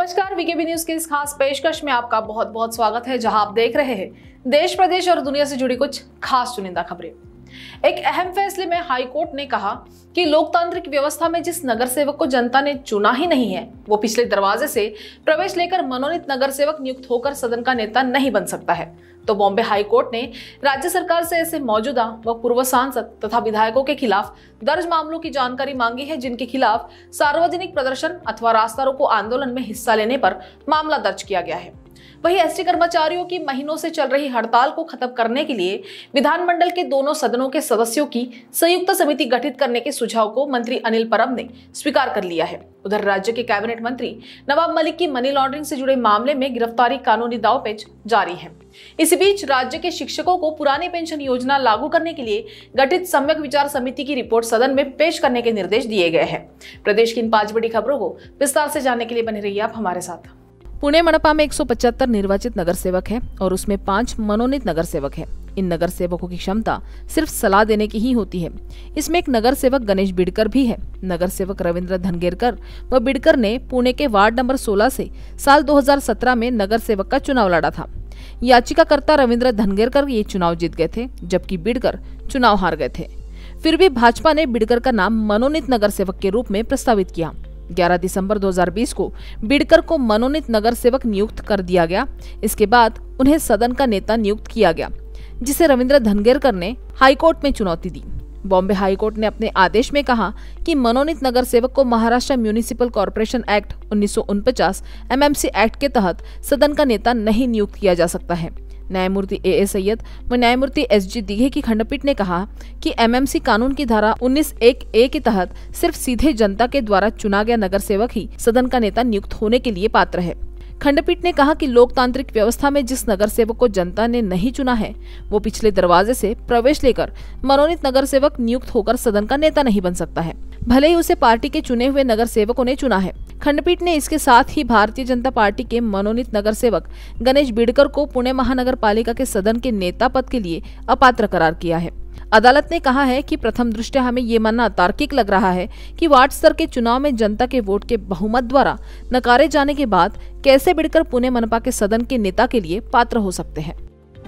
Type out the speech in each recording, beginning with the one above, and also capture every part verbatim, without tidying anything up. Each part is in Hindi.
नमस्कार, वीकेबी न्यूज के इस खास पेशकश में आपका बहुत बहुत स्वागत है, जहां आप देख रहे हैं देश प्रदेश और दुनिया से जुड़ी कुछ खास चुनिंदा खबरें। एक अहम फैसले में हाई कोर्ट ने कहा कि लोकतांत्रिक व्यवस्था में जिस नगर सेवक को जनता ने चुना ही नहीं है, वो पिछले दरवाजे से प्रवेश लेकर मनोनीत नगर सेवक नियुक्त होकर सदन का नेता नहीं बन सकता है। तो बॉम्बे हाई कोर्ट ने राज्य सरकार से ऐसे मौजूदा व पूर्व सांसद तथा विधायकों के खिलाफ दर्ज मामलों की जानकारी मांगी है, जिनके खिलाफ सार्वजनिक प्रदर्शन अथवा रास्ता रोको आंदोलन में हिस्सा लेने पर मामला दर्ज किया गया है। वहीं एसटी कर्मचारियों की महीनों से चल रही हड़ताल को खत्म करने के लिए विधानमंडल के दोनों सदनों के सदस्यों की संयुक्त समिति गठित करने के सुझाव को मंत्री अनिल परब ने स्वीकार कर लिया है। उधर राज्य के कैबिनेट मंत्री नवाब मलिक की मनी लॉन्ड्रिंग से जुड़े मामले में गिरफ्तारी कानूनी दांवपेच जारी है। इसी बीच राज्य के शिक्षकों को पुरानी पेंशन योजना लागू करने के लिए गठित सम्यक विचार समिति की रिपोर्ट सदन में पेश करने के निर्देश दिए गए हैं। प्रदेश की इन पांच बड़ी खबरों को विस्तार से जानने के लिए बने रहिए आप हमारे साथ। पुणे मनपा में एक सौ पचहत्तर निर्वाचित नगर सेवक है और उसमें पांच मनोनीत नगर सेवक है। इन नगर सेवकों की क्षमता सिर्फ सलाह देने की ही होती है। इसमें एक नगर सेवक गणेश बिडकर भी है। नगर सेवक रविंद्र धनगेरकर व बिडकर ने पुणे के वार्ड नंबर सोलह से साल दो हज़ार सत्रह में नगर सेवक का चुनाव लड़ा था। याचिकाकर्ता रविंद्र धनगेरकर ये चुनाव जीत गए थे, जबकि बिडकर चुनाव हार गए थे। फिर भी भाजपा ने बिडकर का नाम मनोनीत नगर सेवक के रूप में प्रस्तावित किया। ग्यारह दिसंबर दो हज़ार बीस को बिडकर को मनोनीत नगर सेवक नियुक्त कर दिया गया। इसके बाद उन्हें सदन का नेता नियुक्त किया गया, जिसे रविंद्र धनगेरकर ने हाईकोर्ट में चुनौती दी। बॉम्बे हाईकोर्ट ने अपने आदेश में कहा कि मनोनीत नगर सेवक को महाराष्ट्र म्यूनिसिपल कॉर्पोरेशन एक्ट उन्नीस सौ उनपचास एमएमसी एक्ट के तहत सदन का नेता नहीं नियुक्त किया जा सकता है। न्यायमूर्ति ए ए सैयद व न्यायमूर्ति एस जी दिघे की खंडपीठ ने कहा कि एमएमसी कानून की धारा उन्नीस एक ए के तहत सिर्फ सीधे जनता के द्वारा चुना गया नगर सेवक ही सदन का नेता नियुक्त होने के लिए पात्र है। खंडपीठ ने कहा कि लोकतांत्रिक व्यवस्था में जिस नगर सेवक को जनता ने नहीं चुना है, वो पिछले दरवाजे से प्रवेश लेकर मनोनीत नगर सेवक नियुक्त होकर सदन का नेता नहीं बन सकता है, भले ही उसे पार्टी के चुने हुए नगर सेवकों ने चुना है। खंडपीठ ने इसके साथ ही भारतीय जनता पार्टी के मनोनीत नगर सेवक गणेश बिडकर को पुणे महानगर पालिका के सदन के नेता पद के लिए अपात्र करार किया है। अदालत ने कहा है कि प्रथम दृष्टया हमें ये मानना तार्किक लग रहा है कि वार्ड स्तर के चुनाव में जनता के वोट के बहुमत द्वारा नकारे जाने के बाद कैसे बिडकर पुणे मनपा के सदन के नेता के लिए पात्र हो सकते हैं।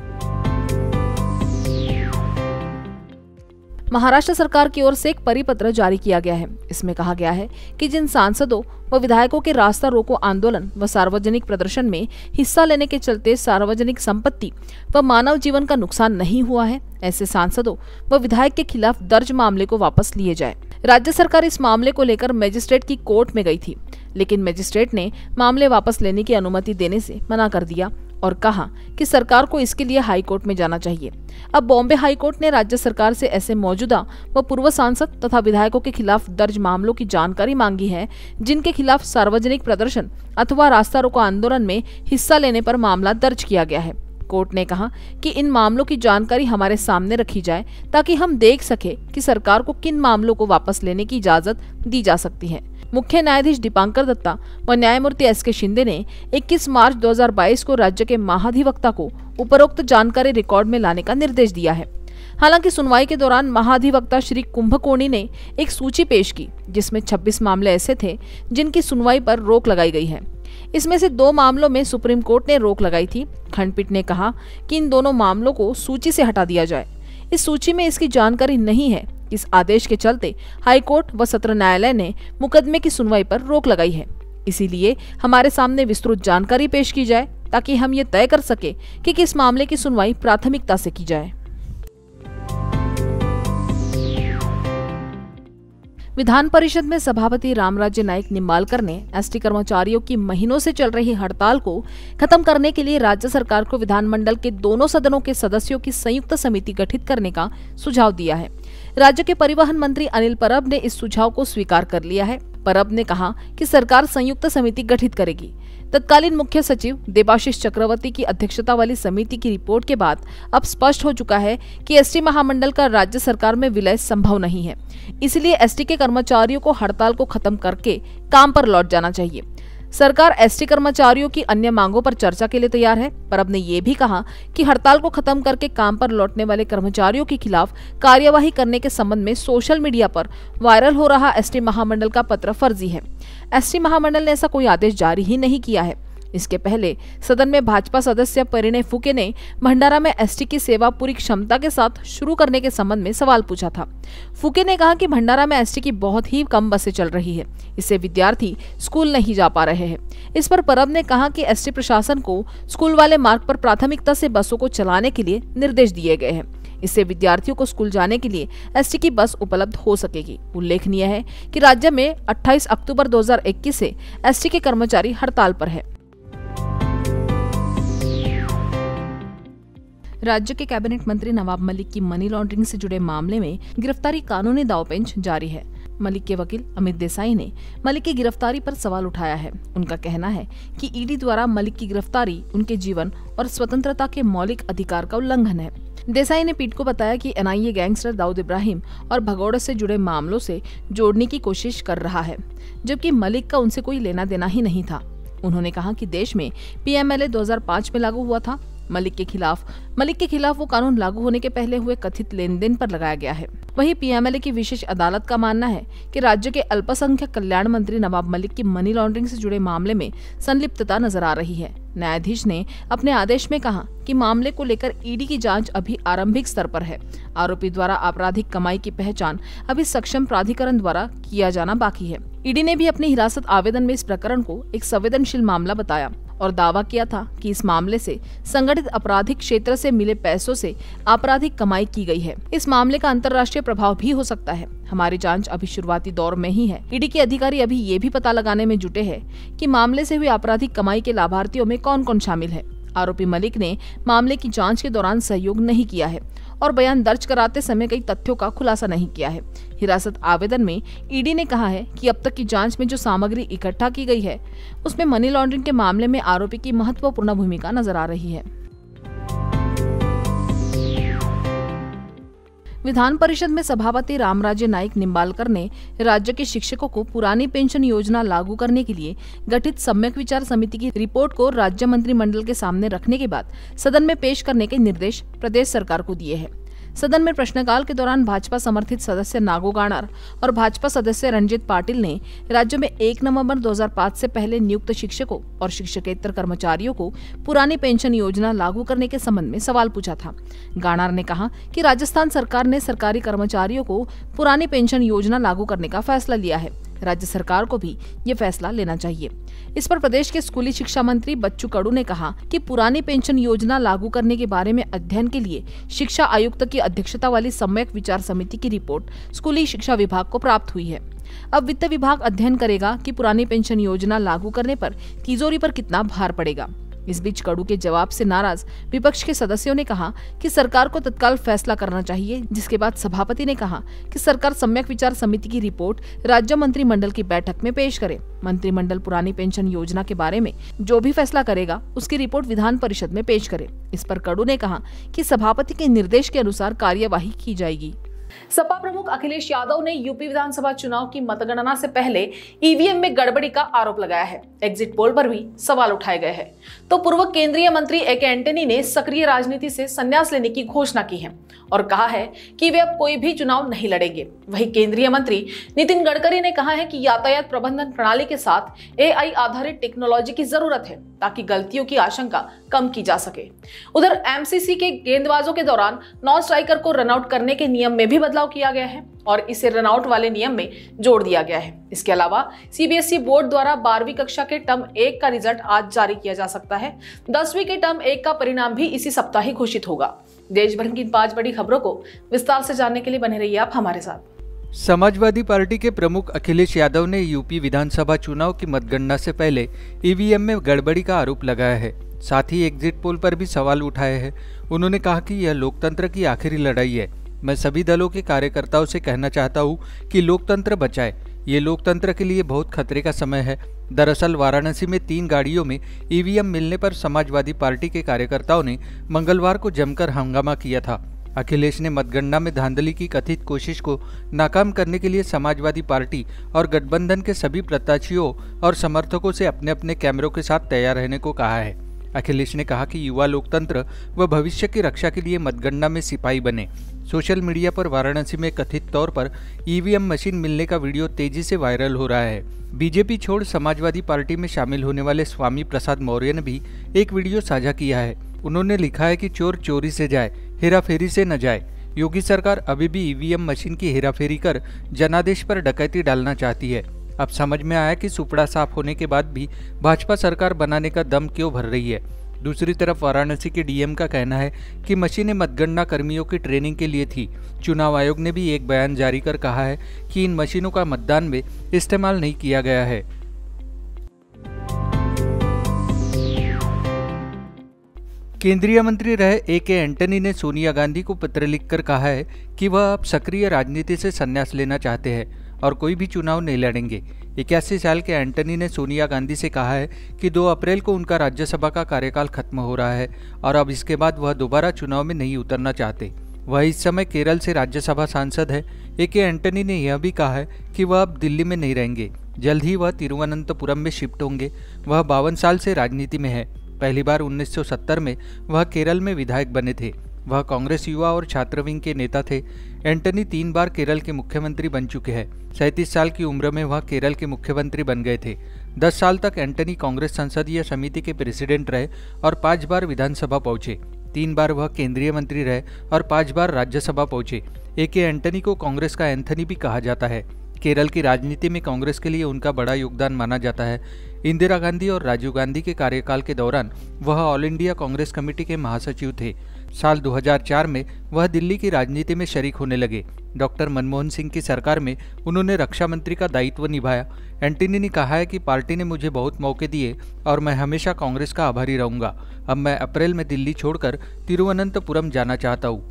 महाराष्ट्र सरकार की ओर से एक परिपत्र जारी किया गया है। इसमें कहा गया है कि जिन सांसदों व विधायकों के रास्ता रोको आंदोलन व सार्वजनिक प्रदर्शन में हिस्सा लेने के चलते सार्वजनिक संपत्ति व मानव जीवन का नुकसान नहीं हुआ है, ऐसे सांसदों व विधायक के खिलाफ दर्ज मामले को वापस लिए जाए। राज्य सरकार इस मामले को लेकर मजिस्ट्रेट की कोर्ट में गई थी, लेकिन मजिस्ट्रेट ने मामले वापस लेने की अनुमति देने से मना कर दिया और कहा कि सरकार को इसके लिए हाई कोर्ट में जाना चाहिए। अब बॉम्बे हाई कोर्ट ने राज्य सरकार से ऐसे मौजूदा व पूर्व सांसद तथा विधायकों के खिलाफ दर्ज मामलों की जानकारी मांगी है, जिनके खिलाफ सार्वजनिक प्रदर्शन अथवा रास्ता रोको आंदोलन में हिस्सा लेने पर मामला दर्ज किया गया है। कोर्ट ने कहा कि इन मामलों की जानकारी हमारे सामने रखी जाए ताकि हम देख सके कि सरकार को किन मामलों को वापस लेने की इजाजत दी जा सकती है। मुख्य न्यायाधीश दीपांकर दत्ता व न्यायमूर्ति एस के शिंदे ने इक्कीस मार्च दो हज़ार बाईस को राज्य के महाधिवक्ता को उपरोक्त जानकारी रिकॉर्ड में लाने का निर्देश दिया है। हालांकि सुनवाई के दौरान महाधिवक्ता श्री कुंभकोणी ने एक सूची पेश की, जिसमें छब्बीस मामले ऐसे थे जिनकी सुनवाई पर रोक लगाई गई है। इसमें से दो मामलों में सुप्रीम कोर्ट ने रोक लगाई थी। खंडपीठ ने कहा कि इन दोनों मामलों को सूची से हटा दिया जाए। इस सूची में इसकी जानकारी नहीं है। इस आदेश के चलते हाईकोर्ट व सत्र न्यायालय ने मुकदमे की सुनवाई पर रोक लगाई है। इसीलिए हमारे सामने विस्तृत जानकारी पेश की जाए ताकि हम ये तय कर सके कि किस मामले की सुनवाई प्राथमिकता से की जाए। विधान परिषद में सभापति रामराज्य नाईक निंबालकर ने एसटी कर्मचारियों की महीनों से चल रही हड़ताल को खत्म करने के लिए राज्य सरकार को विधानमंडल के दोनों सदनों के सदस्यों की संयुक्त समिति गठित करने का सुझाव दिया है। राज्य के परिवहन मंत्री अनिल परब ने इस सुझाव को स्वीकार कर लिया है। परब ने कहा कि सरकार संयुक्त समिति गठित करेगी। तत्कालीन मुख्य सचिव देबाशीष चक्रवर्ती की अध्यक्षता वाली समिति की रिपोर्ट के बाद अब स्पष्ट हो चुका है कि एसटी महामंडल का राज्य सरकार में विलय संभव नहीं है। इसलिए एसटी के कर्मचारियों को हड़ताल को खत्म करके काम पर लौट जाना चाहिए। सरकार एसटी कर्मचारियों की अन्य मांगों पर चर्चा के लिए तैयार है। परब ने ये भी कहा कि हड़ताल को खत्म करके काम पर लौटने वाले कर्मचारियों के खिलाफ कार्यवाही करने के संबंध में सोशल मीडिया पर वायरल हो रहा एसटी महामंडल का पत्र फर्जी है। एसटी महामंडल ने ऐसा कोई आदेश जारी ही नहीं किया है। इसके पहले सदन में भाजपा सदस्य परिणय फुके ने भंडारा में एसटी की सेवा पूरी क्षमता के साथ शुरू करने के संबंध में सवाल पूछा था। फुके ने कहा कि भंडारा में एसटी की बहुत ही कम बसें चल रही है, इससे विद्यार्थी स्कूल नहीं जा पा रहे हैं। इस पर परब ने कहा कि एसटी प्रशासन को स्कूल वाले मार्ग पर प्राथमिकता से बसों को चलाने के लिए निर्देश दिए गए हैं। इससे विद्यार्थियों को स्कूल जाने के लिए एसटी की बस उपलब्ध हो सकेगी। उल्लेखनीय है कि राज्य में अट्ठाईस अक्टूबर दो हज़ार इक्कीस से एसटी के कर्मचारी हड़ताल पर है। राज्य के कैबिनेट मंत्री नवाब मलिक की मनी लॉन्ड्रिंग से जुड़े मामले में गिरफ्तारी कानूनी दांवपेच जारी है। मलिक के वकील अमित देसाई ने मलिक की गिरफ्तारी पर सवाल उठाया है। उनका कहना है कि ईडी द्वारा मलिक की गिरफ्तारी उनके जीवन और स्वतंत्रता के मौलिक अधिकार का उल्लंघन है। देसाई ने पीठ को बताया कि एनआईए गैंगस्टर दाऊद इब्राहिम और भगौड़ा से जुड़े मामलों से जोड़ने की कोशिश कर रहा है, जबकि मलिक का उनसे कोई लेना देना ही नहीं था। उन्होंने कहा कि देश में पीएमएलए दो हज़ार पाँच में लागू हुआ था। मलिक के खिलाफ मलिक के खिलाफ वो कानून लागू होने के पहले हुए कथित लेन देन पर लगाया गया है। वहीं पीएमएलए की विशेष अदालत का मानना है कि राज्य के अल्पसंख्यक कल्याण मंत्री नवाब मलिक की मनी लॉन्ड्रिंग से जुड़े मामले में संलिप्तता नजर आ रही है। न्यायाधीश ने अपने आदेश में कहा कि मामले को लेकर ईडी की जांच अभी आरंभिक स्तर पर है। आरोपी द्वारा आपराधिक कमाई की पहचान अभी सक्षम प्राधिकरण द्वारा किया जाना बाकी है। ईडी ने भी अपने हिरासत आवेदन में इस प्रकरण को एक संवेदनशील मामला बताया और दावा किया था कि इस मामले से संगठित आपराधिक क्षेत्र से मिले पैसों से आपराधिक कमाई की गई है। इस मामले का अंतर्राष्ट्रीय प्रभाव भी हो सकता है। हमारी जांच अभी शुरुआती दौर में ही है। ईडी के अधिकारी अभी ये भी पता लगाने में जुटे हैं कि मामले से हुई आपराधिक कमाई के लाभार्थियों में कौन कौन शामिल है। आरोपी मलिक ने मामले की जांच के दौरान सहयोग नहीं किया है और बयान दर्ज कराते समय कई तथ्यों का खुलासा नहीं किया है। हिरासत आवेदन में ईडी ने कहा है कि अब तक की जांच में जो सामग्री इकट्ठा की गई है उसमें मनी लॉन्ड्रिंग के मामले में आरोपी की महत्वपूर्ण भूमिका नजर आ रही है। विधान परिषद में सभापति रामराजे नाईक निंबालकर ने राज्य के शिक्षकों को पुरानी पेंशन योजना लागू करने के लिए गठित सम्यक विचार समिति की रिपोर्ट को राज्य मंत्रिमंडल के सामने रखने के बाद सदन में पेश करने के निर्देश प्रदेश सरकार को दिए हैं। सदन में प्रश्नकाल के दौरान भाजपा समर्थित सदस्य नागो गाणार और भाजपा सदस्य रंजीत पाटिल ने राज्य में एक नवंबर दो हज़ार पाँच से पहले नियुक्त शिक्षकों और शिक्षकेतर कर्मचारियों को पुरानी पेंशन योजना लागू करने के संबंध में सवाल पूछा था। गाणार ने कहा कि राजस्थान सरकार ने सरकारी कर्मचारियों को पुरानी पेंशन योजना लागू करने का फैसला लिया है। राज्य सरकार को भी ये फैसला लेना चाहिए। इस पर प्रदेश के स्कूली शिक्षा मंत्री बच्चू कडू ने कहा कि पुरानी पेंशन योजना लागू करने के बारे में अध्ययन के लिए शिक्षा आयुक्त की अध्यक्षता वाली सम्यक विचार समिति की रिपोर्ट स्कूली शिक्षा विभाग को प्राप्त हुई है। अब वित्त विभाग अध्ययन करेगा कि पुरानी पेंशन योजना लागू करने पर तिजोरी पर कितना भार पड़ेगा। इस बीच कडू के जवाब से नाराज विपक्ष के सदस्यों ने कहा कि सरकार को तत्काल फैसला करना चाहिए, जिसके बाद सभापति ने कहा कि सरकार सम्यक विचार समिति की रिपोर्ट राज्य मंत्रिमंडल की बैठक में पेश करे। मंत्रिमंडल पुरानी पेंशन योजना के बारे में जो भी फैसला करेगा उसकी रिपोर्ट विधान परिषद में पेश करे। इस पर कडू ने कहा कि सभापति के निर्देश के अनुसार कार्यवाही की जाएगी। सपा प्रमुख अखिलेश यादव ने यूपी विधानसभा चुनाव की मतगणना से पहले ईवीएम में गड़बड़ी का आरोप लगाया है। एग्जिट पोल पर भी सवाल उठाए गए हैं। तो पूर्व केंद्रीय मंत्री ए के एंटनी ने सक्रिय राजनीति से संन्यास लेने की घोषणा की है और कहा है कि वे अब कोई भी चुनाव नहीं लड़ेंगे। वहीं केंद्रीय मंत्री नितिन गडकरी ने कहा है कि यातायात प्रबंधन प्रणाली के साथ एआई आधारित टेक्नोलॉजी की जरूरत है ताकि गलतियों की आशंका कम की जा सके। उधर एमसीसी के गेंदबाजों के दौरान नॉन स्ट्राइकर को रनआउट करने के नियम में भी बदलाव किया गया है और इसे रनआउट वाले नियम में जोड़ दिया गया है। इसके अलावा सीबीएसई बोर्ड द्वारा बारहवीं कक्षा के टर्म एक का रिजल्ट आज जारी किया जा सकता है। दसवीं के टर्म एक का परिणाम भी इसी सप्ताह ही घोषित होगा। देश भर की पांच बड़ी खबरों को विस्तार से जानने के लिए बने रहिए आप हमारे साथ। समाजवादी पार्टी के प्रमुख अखिलेश यादव ने यूपी विधानसभा चुनाव की मतगणना से पहले ईवीएम में गड़बड़ी का आरोप लगाया है। साथ ही एग्जिट पोल पर भी सवाल उठाए हैं। उन्होंने कहा कि यह लोकतंत्र की आखिरी लड़ाई है। मैं सभी दलों के कार्यकर्ताओं से कहना चाहता हूं कि लोकतंत्र बचाए। ये लोकतंत्र के लिए बहुत खतरे का समय है। दरअसल वाराणसी में तीन गाड़ियों में ईवीएम मिलने पर समाजवादी पार्टी के कार्यकर्ताओं ने मंगलवार को जमकर हंगामा किया था। अखिलेश ने मतगणना में धांधली की कथित कोशिश को नाकाम करने के लिए समाजवादी पार्टी और गठबंधन के सभी प्रत्याशियों और समर्थकों से अपने अपने कैमरों के साथ तैयार रहने को कहा है। अखिलेश ने कहा कि युवा लोकतंत्र व भविष्य की रक्षा के लिए मतगणना में सिपाही बने। सोशल मीडिया पर वाराणसी में कथित तौर पर ईवीएम मशीन मिलने का वीडियो तेजी से वायरल हो रहा है। बीजेपी छोड़ समाजवादी पार्टी में शामिल होने वाले स्वामी प्रसाद मौर्य ने भी एक वीडियो साझा किया है। उन्होंने लिखा है कि चोर चोरी से जाए, हेराफेरी से न जाए। योगी सरकार अभी भी ईवीएम मशीन की हेराफेरी कर जनादेश पर डकैती डालना चाहती है। अब समझ में आया कि सुपड़ा साफ होने के बाद भी भाजपा सरकार बनाने का दम क्यों भर रही है। दूसरी तरफ वाराणसी के डीएम का कहना है कि मशीनें मतगणना कर्मियों की ट्रेनिंग के लिए थी। चुनाव आयोग ने भी एक बयान जारी कर कहा है कि इन मशीनों का मतदान में इस्तेमाल नहीं किया गया है। केंद्रीय मंत्री रहे ए के एंटनी ने सोनिया गांधी को पत्र लिखकर कहा है कि वह अब सक्रिय राजनीति से संन्यास लेना चाहते हैं और कोई भी चुनाव नहीं लड़ेंगे। इक्यासी साल के एंटनी ने सोनिया गांधी से कहा है कि दो अप्रैल को उनका राज्यसभा का कार्यकाल खत्म हो रहा है और अब इसके बाद वह दोबारा चुनाव में नहीं उतरना चाहते। वह इस समय केरल से राज्यसभा सांसद है। ए के एंटनी ने यह भी कहा है कि वह अब दिल्ली में नहीं रहेंगे, जल्द ही वह तिरुवनंतपुरम में शिफ्ट होंगे। वह बावन साल से राजनीति में है। पहली बार उन्नीस सौ सत्तर में वह केरल में विधायक बने थे। वह कांग्रेस युवा और छात्र विंग के नेता थे। एंटनी तीन बार केरल के मुख्यमंत्री बन चुके हैं। सैंतीस साल की उम्र में वह केरल के मुख्यमंत्री बन गए थे। दस साल तक एंटनी कांग्रेस संसदीय समिति के प्रेसिडेंट रहे और पांच बार विधानसभा पहुंचे। तीन बार वह केंद्रीय मंत्री रहे और पांच बार राज्यसभा पहुंचे। ए के एंटनी को कांग्रेस का एंथनी भी कहा जाता है। केरल की राजनीति में कांग्रेस के लिए उनका बड़ा योगदान माना जाता है। इंदिरा गांधी और राजीव गांधी के कार्यकाल के दौरान वह ऑल इंडिया कांग्रेस कमेटी के महासचिव थे। साल दो हज़ार चार में वह दिल्ली की राजनीति में शरीक होने लगे। डॉक्टर मनमोहन सिंह की सरकार में उन्होंने रक्षा मंत्री का दायित्व निभाया। एंटनी ने कहा है कि पार्टी ने मुझे बहुत मौके दिए और मैं हमेशा कांग्रेस का आभारी रहूंगा। अब मैं अप्रैल में दिल्ली छोड़कर तिरुवनंतपुरम जाना चाहता हूँ।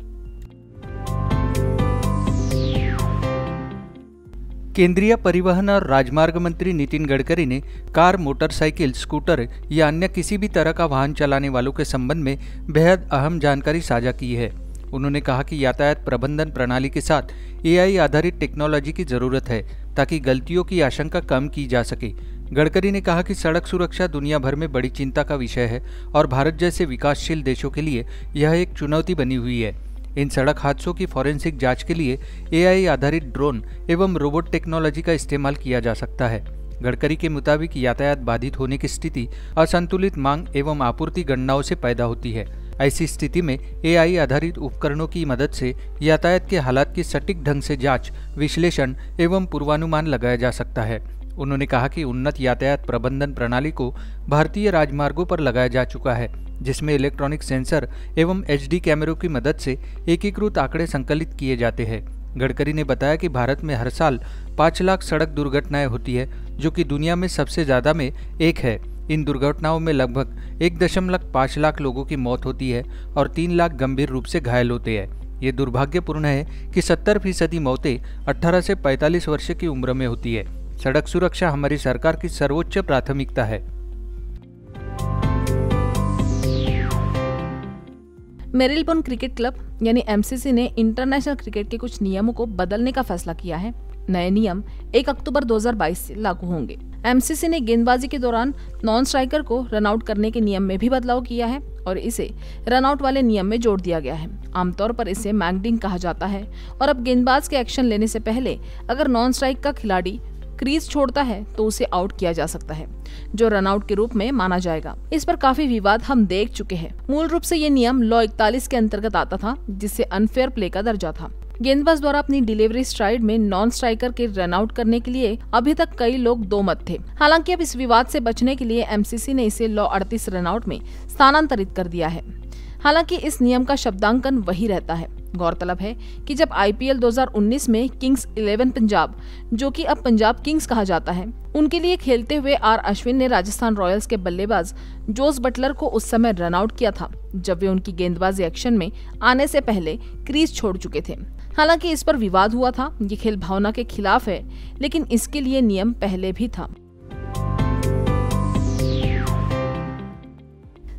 केंद्रीय परिवहन और राजमार्ग मंत्री नितिन गडकरी ने कार, मोटरसाइकिल, स्कूटर या अन्य किसी भी तरह का वाहन चलाने वालों के संबंध में बेहद अहम जानकारी साझा की है। उन्होंने कहा कि यातायात प्रबंधन प्रणाली के साथ एआई आधारित टेक्नोलॉजी की जरूरत है ताकि गलतियों की आशंका कम की जा सके। गडकरी ने कहा कि सड़क सुरक्षा दुनिया भर में बड़ी चिंता का विषय है और भारत जैसे विकासशील देशों के लिए यह एक चुनौती बनी हुई है। इन सड़क हादसों की फॉरेंसिक जांच के लिए एआई आधारित ड्रोन एवं रोबोट टेक्नोलॉजी का इस्तेमाल किया जा सकता है। गडकरी के मुताबिक यातायात बाधित होने की स्थिति असंतुलित मांग एवं आपूर्ति गणनाओं से पैदा होती है। ऐसी स्थिति में एआई आधारित उपकरणों की मदद से यातायात के हालात की सटीक ढंग से जांच, विश्लेषण एवं पूर्वानुमान लगाया जा सकता है। उन्होंने कहा कि उन्नत यातायात प्रबंधन प्रणाली को भारतीय राजमार्गों पर लगाया जा चुका है, जिसमें इलेक्ट्रॉनिक सेंसर एवं एचडी कैमरों की मदद से एकीकृत आंकड़े संकलित किए जाते हैं। गडकरी ने बताया कि भारत में हर साल पाँच लाख सड़क दुर्घटनाएं होती है, जो कि दुनिया में सबसे ज्यादा में एक है। इन दुर्घटनाओं में लगभग एक दशमलव पाँच लाख लोगों की मौत होती है और तीन लाख गंभीर रूप से घायल होते हैं। ये दुर्भाग्यपूर्ण है कि सत्तर फीसदी मौतें अठारह से पैंतालीस वर्ष की उम्र में होती है। सड़क सुरक्षा हमारी सरकार की सर्वोच्च प्राथमिकता है। मेरिलबोर्न क्रिकेट क्लब यानी एमसीसी ने इंटरनेशनल क्रिकेट के कुछ नियमों को बदलने का फैसला किया है। नए नियम एक अक्टूबर दो हज़ार बाईस से लागू होंगे। एमसीसी ने गेंदबाजी के दौरान नॉन स्ट्राइकर को रनआउट करने के नियम में भी बदलाव किया है और इसे रनआउट वाले नियम में जोड़ दिया गया है। आमतौर पर इसे मैगडिंग कहा जाता है और अब गेंदबाज के एक्शन लेने से पहले अगर नॉन स्ट्राइक का खिलाड़ी क्रीज छोड़ता है तो उसे आउट किया जा सकता है, जो रनआउट के रूप में माना जाएगा। इस पर काफी विवाद हम देख चुके हैं। मूल रूप से ये नियम लॉ इकतालीस के अंतर्गत आता था, जिससे अनफेयर प्ले का दर्जा था। गेंदबाज द्वारा अपनी डिलीवरी स्ट्राइड में नॉन स्ट्राइकर के रनआउट करने के लिए अभी तक कई लोग दो मत थे। हालांकि अब इस विवाद से बचने के लिए एमसीसी ने इसे लॉ अड़तीस रनआउट में स्थानांतरित कर दिया है। हालांकि इस नियम का शब्दांकन वही रहता है। गौरतलब है कि जब आईपीएल दो हज़ार उन्नीस में किंग्स इलेवन पंजाब, जो कि अब पंजाब किंग्स कहा जाता है, उनके लिए खेलते हुए आर अश्विन ने राजस्थान रॉयल्स के बल्लेबाज जोस बटलर को उस समय रनआउट किया था, जब वे उनकी गेंदबाजी एक्शन में आने से पहले क्रीज छोड़ चुके थे। हालांकि इस पर विवाद हुआ था। ये खेल भावना के खिलाफ है, लेकिन इसके लिए नियम पहले भी था।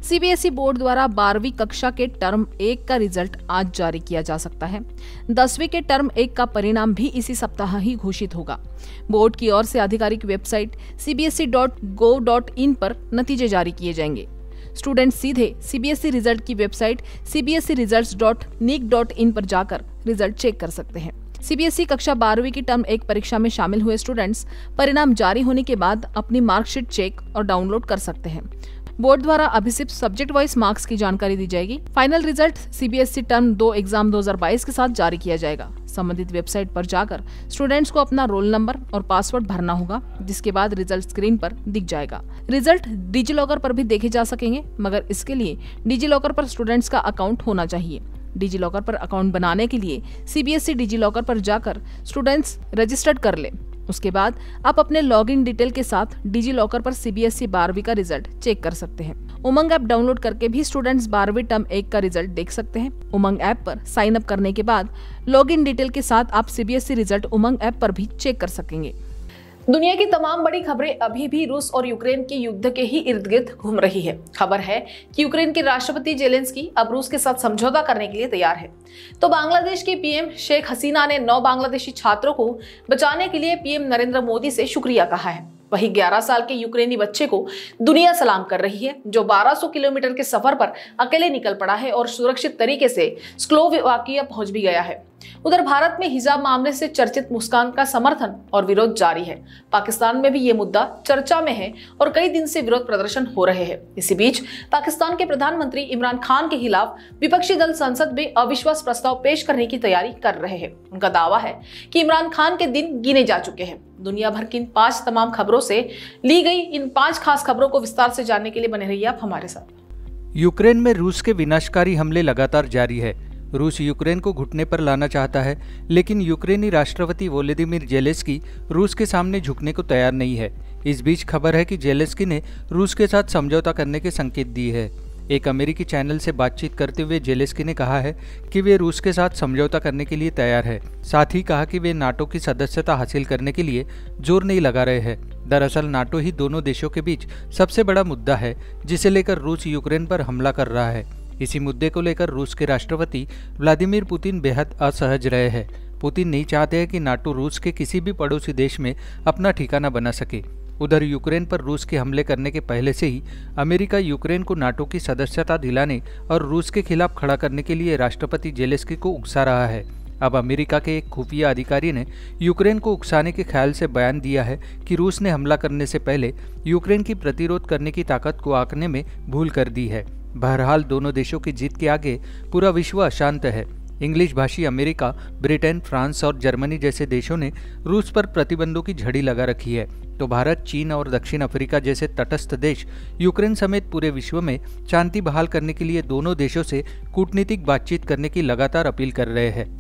सीबीएसई बोर्ड द्वारा बारहवीं कक्षा के टर्म एक का रिजल्ट आज जारी किया जा सकता है। दसवीं के टर्म एक का परिणाम भी इसी सप्ताह ही घोषित होगा। बोर्ड की ओर से आधिकारिक website C B S E dot gov dot in पर नतीजे जारी किए जाएंगे। स्टूडेंट सीधे सीबीएसई रिजल्ट की website C B S E results dot nic dot in पर जाकर रिजल्ट चेक कर सकते हैं। सीबीएसई कक्षा बारहवीं की टर्म एक परीक्षा में शामिल हुए स्टूडेंट्स परिणाम जारी होने के बाद अपनी मार्कशीट चेक और डाउनलोड कर सकते हैं। बोर्ड द्वारा अभी सिर्फ सब्जेक्ट वाइज मार्क्स की जानकारी दी जाएगी। फाइनल रिजल्ट सीबीएसई टर्म दो एग्जाम दो हज़ार बाईस के साथ जारी किया जाएगा। संबंधित वेबसाइट पर जाकर स्टूडेंट्स को अपना रोल नंबर और पासवर्ड भरना होगा, जिसके बाद रिजल्ट स्क्रीन पर दिख जाएगा। रिजल्ट डिजी लॉकर पर भी देखे जा सकेंगे, मगर इसके लिए डिजी लॉकर पर स्टूडेंट्स का अकाउंट होना चाहिए। डिजी लॉकर पर अकाउंट बनाने के लिए सीबीएसई डिजी लॉकर पर जाकर स्टूडेंट्स रजिस्टर्ड कर ले। उसके बाद आप अपने लॉगिन डिटेल के साथ डिजी लॉकर पर सीबीएसई बारहवीं का रिजल्ट चेक कर सकते हैं। उमंग ऐप डाउनलोड करके भी स्टूडेंट्स बारहवीं टर्म एक का रिजल्ट देख सकते हैं। उमंग ऐप पर साइन अप करने के बाद लॉगिन डिटेल के साथ आप सीबीएसई रिजल्ट उमंग ऐप पर भी चेक कर सकेंगे। दुनिया की तमाम बड़ी खबरें अभी भी रूस और यूक्रेन के युद्ध के ही इर्द गिर्द घूम रही है। खबर है कि यूक्रेन के राष्ट्रपति जेलेंस्की अब रूस के साथ समझौता करने के लिए तैयार है। तो बांग्लादेश की पीएम शेख हसीना ने नौ बांग्लादेशी छात्रों को बचाने के लिए पीएम नरेंद्र मोदी से शुक्रिया कहा है। वही ग्यारह साल के यूक्रेनी बच्चे को दुनिया सलाम कर रही है, जो बारह सौ किलोमीटर के सफर पर अकेले निकल पड़ा है और सुरक्षित तरीके से स्लोवाकिया पहुंच भी गया है। उधर भारत में हिजाब मामले से चर्चित मुस्कान का समर्थन और विरोध जारी है। पाकिस्तान में भी ये मुद्दा चर्चा में है और कई दिन से विरोध प्रदर्शन हो रहे हैं। इसी बीच पाकिस्तान के प्रधानमंत्री इमरान खान के खिलाफ विपक्षी दल संसद में अविश्वास प्रस्ताव पेश करने की तैयारी कर रहे हैं। उनका दावा है कि इमरान खान के दिन गिने जा चुके हैं। दुनिया भर की इन पांच तमाम खबरों से ली गई इन पांच खास खबरों को विस्तार से जानने के लिए बने रहिए आप हमारे साथ। यूक्रेन में रूस के विनाशकारी हमले लगातार जारी है। रूस यूक्रेन को घुटने पर लाना चाहता है, लेकिन यूक्रेनी राष्ट्रपति वोलोदिमीर जेलेंस्की रूस के सामने झुकने को तैयार नहीं है। इस बीच खबर है कि जेलेंस्की ने रूस के साथ समझौता करने के संकेत दिए हैं। एक अमेरिकी चैनल से बातचीत करते हुए जेलेंस्की ने कहा है कि वे रूस के साथ समझौता करने के लिए तैयार है। साथ ही कहा कि वे नाटो की सदस्यता हासिल करने के लिए जोर नहीं लगा रहे हैं। दरअसल नाटो ही दोनों देशों के बीच सबसे बड़ा मुद्दा है, जिसे लेकर रूस यूक्रेन पर हमला कर रहा है। इसी मुद्दे को लेकर रूस के राष्ट्रपति व्लादिमीर पुतिन बेहद असहज रहे हैं। पुतिन नहीं चाहते हैं कि नाटो रूस के किसी भी पड़ोसी देश में अपना ठिकाना बना सके। उधर यूक्रेन पर रूस के हमले करने के पहले से ही अमेरिका यूक्रेन को नाटो की सदस्यता दिलाने और रूस के खिलाफ खड़ा करने के लिए राष्ट्रपति जेलेंस्की को उकसा रहा है। अब अमेरिका के एक खुफिया अधिकारी ने यूक्रेन को उकसाने के ख्याल से बयान दिया है कि रूस ने हमला करने से पहले यूक्रेन की प्रतिरोध करने की ताकत को आंकने में भूल कर दी है। बहरहाल दोनों देशों की जीत के आगे पूरा विश्व अशांत है। इंग्लिश भाषी अमेरिका, ब्रिटेन, फ्रांस और जर्मनी जैसे देशों ने रूस पर प्रतिबंधों की झड़ी लगा रखी है, तो भारत, चीन और दक्षिण अफ्रीका जैसे तटस्थ देश यूक्रेन समेत पूरे विश्व में शांति बहाल करने के लिए दोनों देशों से कूटनीतिक बातचीत करने की लगातार अपील कर रहे हैं।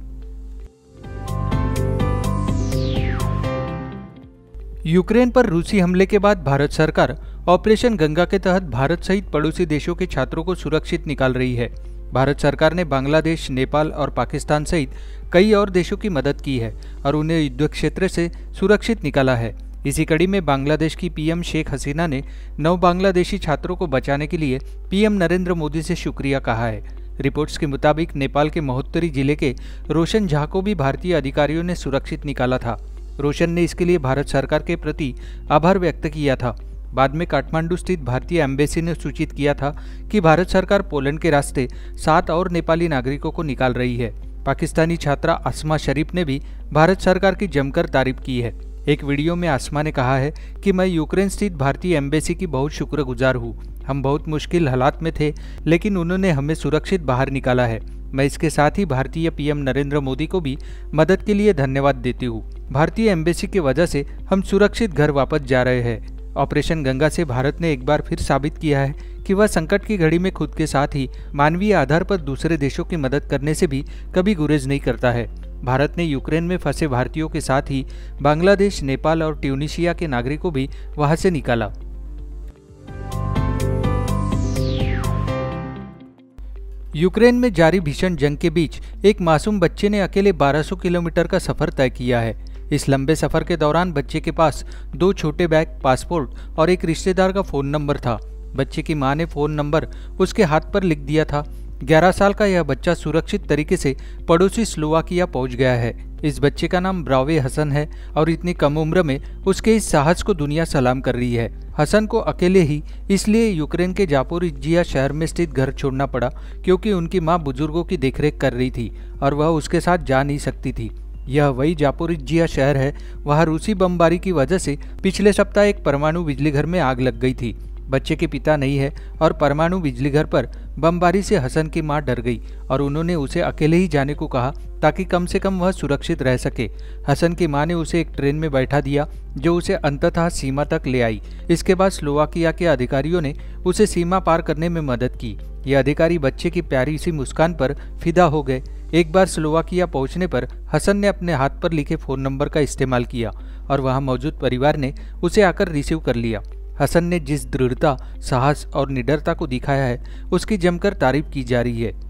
यूक्रेन पर रूसी हमले के बाद भारत सरकार ऑपरेशन गंगा के तहत भारत सहित पड़ोसी देशों के छात्रों को सुरक्षित निकाल रही है। भारत सरकार ने बांग्लादेश, नेपाल और पाकिस्तान सहित कई और देशों की मदद की है और उन्हें युद्ध क्षेत्र से सुरक्षित निकाला है। इसी कड़ी में बांग्लादेश की पीएम शेख हसीना ने नौ बांग्लादेशी छात्रों को बचाने के लिए पीएम नरेंद्र मोदी से शुक्रिया कहा है। रिपोर्ट्स के मुताबिक नेपाल के महोत्तरी जिले के रोशन झा को भी भारतीय अधिकारियों ने सुरक्षित निकाला था। रोशन ने इसके लिए भारत सरकार के प्रति आभार व्यक्त किया था। बाद में काठमांडू स्थित भारतीय एम्बेसी ने सूचित किया था कि भारत सरकार पोलैंड के रास्ते सात और नेपाली नागरिकों को निकाल रही है। पाकिस्तानी छात्रा आसमा शरीफ ने भी भारत सरकार की जमकर तारीफ की है। एक वीडियो में आसमा ने कहा है कि मैं यूक्रेन स्थित भारतीय एम्बेसी की बहुत शुक्रगुजार हूँ। हम बहुत मुश्किल हालात में थे, लेकिन उन्होंने हमें सुरक्षित बाहर निकाला है। मैं इसके साथ ही भारतीय पीएम नरेंद्र मोदी को भी मदद के लिए धन्यवाद देती हूँ। भारतीय एम्बेसी की वजह से हम सुरक्षित घर वापस जा रहे हैं। ऑपरेशन गंगा से भारत ने एक बार फिर साबित किया है कि वह संकट की घड़ी में खुद के साथ ही मानवीय आधार पर दूसरे देशों की मदद करने से भी कभी गुरेज नहीं करता है। भारत ने यूक्रेन में फंसे भारतीयों के साथ ही बांग्लादेश, नेपाल और ट्यूनीशिया के नागरिकों भी वहां से निकाला। यूक्रेन में जारी भीषण जंग के बीच एक मासूम बच्चे ने अकेले बारह सौ किलोमीटर का सफर तय किया है। इस लंबे सफर के दौरान बच्चे के पास दो छोटे बैग, पासपोर्ट और एक रिश्तेदार का फोन नंबर था। बच्चे की मां ने फोन नंबर उसके हाथ पर लिख दिया था। ग्यारह साल का यह बच्चा सुरक्षित तरीके से पड़ोसी स्लोवाकिया पहुंच गया है। इस बच्चे का नाम ब्रावे हसन है और इतनी कम उम्र में उसके इस साहस को दुनिया सलाम कर रही है। हसन को अकेले ही इसलिए यूक्रेन के जापोरिजिया शहर में स्थित घर छोड़ना पड़ा क्योंकि उनकी मां बुजुर्गों की देखरेख कर रही थी और वह उसके साथ जा नहीं सकती थी। यह वही जापोरिजिया शहर है, वहाँ रूसी बमबारी की वजह से पिछले सप्ताह एक परमाणु बिजली घर में आग लग गई थी। बच्चे के पिता नहीं है और परमाणु बिजली घर पर बमबारी से हसन की मां डर गई और उन्होंने उसे अकेले ही जाने को कहा ताकि कम से कम वह सुरक्षित रह सके। हसन की मां ने उसे एक ट्रेन में बैठा दिया जो उसे अंततः सीमा तक ले आई। इसके बाद स्लोवाकिया के अधिकारियों ने उसे सीमा पार करने में मदद की। ये अधिकारी बच्चे की प्यारी सी मुस्कान पर फिदा हो गए। एक बार स्लोवाकिया पहुंचने पर हसन ने अपने हाथ पर लिखे फ़ोन नंबर का इस्तेमाल किया और वहां मौजूद परिवार ने उसे आकर रिसीव कर लिया। हसन ने जिस दृढ़ता, साहस और निडरता को दिखाया है उसकी जमकर तारीफ की जा रही है।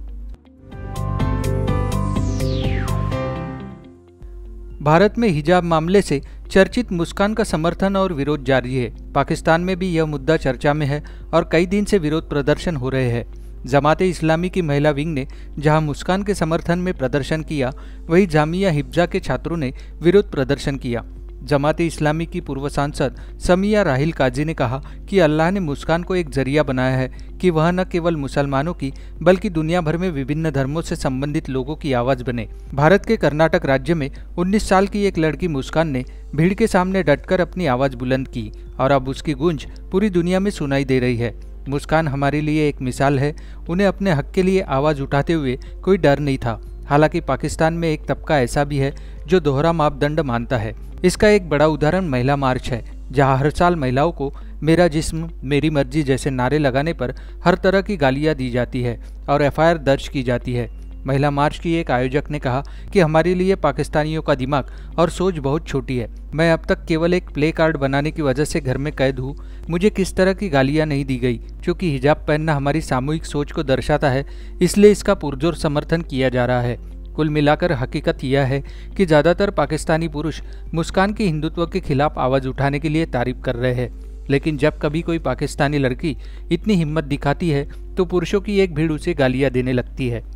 भारत में हिजाब मामले से चर्चित मुस्कान का समर्थन और विरोध जारी है। पाकिस्तान में भी यह मुद्दा चर्चा में है और कई दिन से विरोध प्रदर्शन हो रहे हैं। जमाते इस्लामी की महिला विंग ने जहां मुस्कान के समर्थन में प्रदर्शन किया, वहीं जामिया हिफ्जा के छात्रों ने विरोध प्रदर्शन किया। जमाते इस्लामी की पूर्व सांसद समिया राहिल काजी ने कहा कि अल्लाह ने मुस्कान को एक जरिया बनाया है कि वह न केवल मुसलमानों की बल्कि दुनिया भर में विभिन्न धर्मों से संबंधित लोगों की आवाज़ बने। भारत के कर्नाटक राज्य में उन्नीस साल की एक लड़की मुस्कान ने भीड़ के सामने डटकर अपनी आवाज़ बुलंद की और अब उसकी गूंज पूरी दुनिया में सुनाई दे रही है। मुस्कान हमारे लिए एक मिसाल है। उन्हें अपने हक के लिए आवाज़ उठाते हुए कोई डर नहीं था। हालांकि पाकिस्तान में एक तबका ऐसा भी है जो दोहरा मापदंड मानता है। इसका एक बड़ा उदाहरण महिला मार्च है, जहां हर साल महिलाओं को मेरा जिस्म मेरी मर्जी जैसे नारे लगाने पर हर तरह की गालियां दी जाती है और एफ आई आर दर्ज की जाती है। महिला मार्च की एक आयोजक ने कहा कि हमारे लिए पाकिस्तानियों का दिमाग और सोच बहुत छोटी है। मैं अब तक केवल एक प्ले कार्ड बनाने की वजह से घर में कैद हूँ। मुझे किस तरह की गालियाँ नहीं दी गई। क्योंकि हिजाब पहनना हमारी सामूहिक सोच को दर्शाता है, इसलिए इसका पुरजोर समर्थन किया जा रहा है। कुल मिलाकर हकीकत यह है कि ज़्यादातर पाकिस्तानी पुरुष मुस्कान के हिंदुत्व के खिलाफ आवाज़ उठाने के लिए तारीफ कर रहे हैं, लेकिन जब कभी कोई पाकिस्तानी लड़की इतनी हिम्मत दिखाती है तो पुरुषों की एक भीड़ उसे गालियाँ देने लगती है।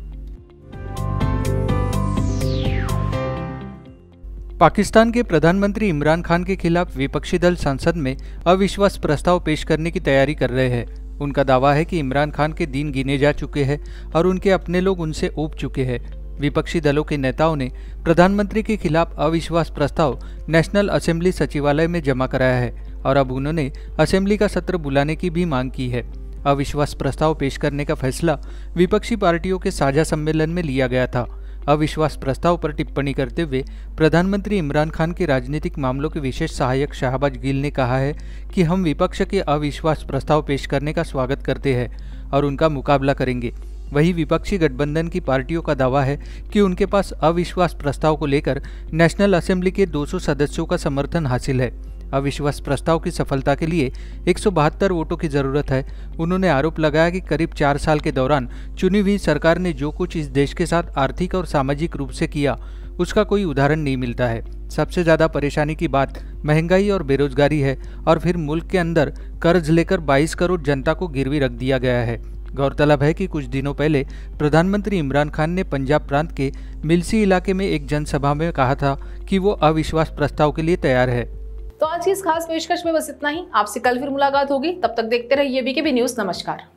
पाकिस्तान के प्रधानमंत्री इमरान खान के खिलाफ विपक्षी दल संसद में अविश्वास प्रस्ताव पेश करने की तैयारी कर रहे हैं। उनका दावा है कि इमरान खान के दिन गिने जा चुके हैं और उनके अपने लोग उनसे ऊब चुके हैं। विपक्षी दलों के नेताओं ने प्रधानमंत्री के खिलाफ अविश्वास प्रस्ताव नेशनल असेंबली सचिवालय में जमा कराया है और अब उन्होंने असेंबली का सत्र बुलाने की भी मांग की है। अविश्वास प्रस्ताव पेश करने का फैसला विपक्षी पार्टियों के साझा सम्मेलन में लिया गया था। अविश्वास प्रस्ताव पर टिप्पणी करते हुए प्रधानमंत्री इमरान खान के राजनीतिक मामलों के विशेष सहायक शाहबाज गिल ने कहा है कि हम विपक्ष के अविश्वास प्रस्ताव पेश करने का स्वागत करते हैं और उनका मुकाबला करेंगे। वहीं विपक्षी गठबंधन की पार्टियों का दावा है कि उनके पास अविश्वास प्रस्ताव को लेकर नेशनल असेंबली के दो सौ सदस्यों का समर्थन हासिल है। अविश्वास प्रस्ताव की सफलता के लिए एक सौ बहत्तर वोटों की जरूरत है। उन्होंने आरोप लगाया कि करीब चार साल के दौरान चुनी हुई सरकार ने जो कुछ इस देश के साथ आर्थिक और सामाजिक रूप से किया, उसका कोई उदाहरण नहीं मिलता है। सबसे ज़्यादा परेशानी की बात महंगाई और बेरोजगारी है और फिर मुल्क के अंदर कर्ज लेकर बाईस करोड़ जनता को गिरवी रख दिया गया है। गौरतलब है कि कुछ दिनों पहले प्रधानमंत्री इमरान खान ने पंजाब प्रांत के मिल्सी इलाके में एक जनसभा में कहा था कि वो अविश्वास प्रस्ताव के लिए तैयार है। तो आज की इस खास पेशकश में बस इतना ही। आपसे कल फिर मुलाकात होगी, तब तक देखते रहिए बीकेबी न्यूज़। नमस्कार।